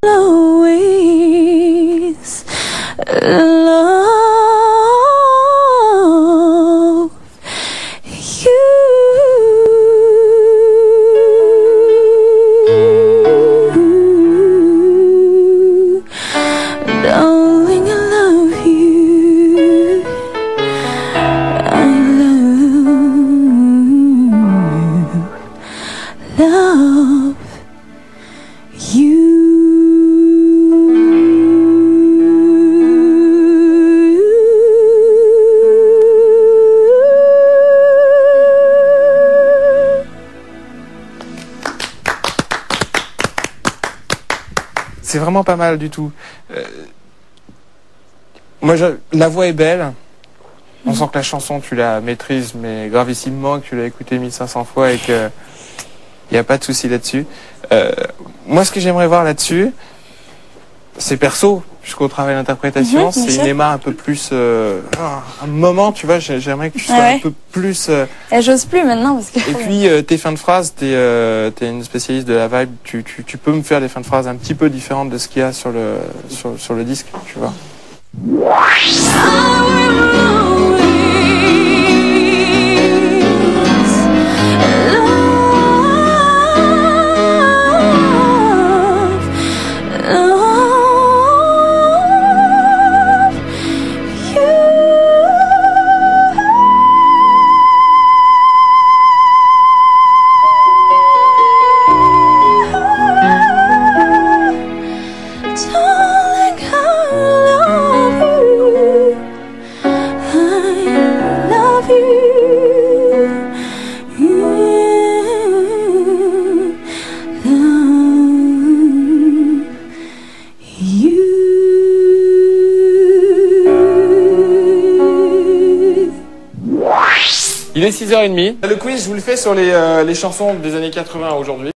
always love you. Darling, I love you. I love you. C'est vraiment pas mal du tout. La voix est belle. On sent que la chanson, tu la maîtrises, mais gravissimement, que tu l'as écoutée 1500 fois et que il n'y a pas de souci là-dessus. Moi, ce que j'aimerais voir là-dessus, c'est perso, jusqu'au travail d'interprétation, c'est une Emma un peu plus... un moment, tu vois, j'aimerais que tu sois un peu plus... J'ose plus maintenant parce que... Et puis, tes fins de phrases, t'es une spécialiste de la vibe, tu peux me faire des fins de phrases un petit peu différentes de ce qu'il y a sur le disque, tu vois. Il est 6h30. Le quiz, je vous le fais sur les chansons des années 80 aujourd'hui.